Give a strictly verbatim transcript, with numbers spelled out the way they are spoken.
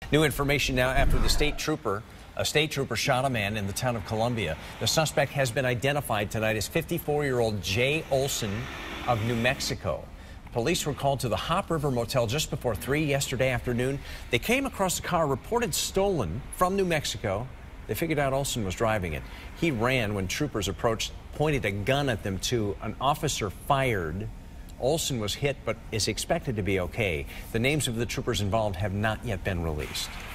New information now after the state trooper, a state trooper shot a man in the town of Columbia. The suspect has been identified tonight as fifty-four-year-old Jay Olson of New Mexico. Police were called to the Hop River Motel just before three yesterday afternoon. They came across a car reported stolen from New Mexico. They figured out Olson was driving it. He ran when troopers approached, pointed a gun at them too. An officer fired. Olson was hit but is expected to be okay. The names of the troopers involved have not yet been released.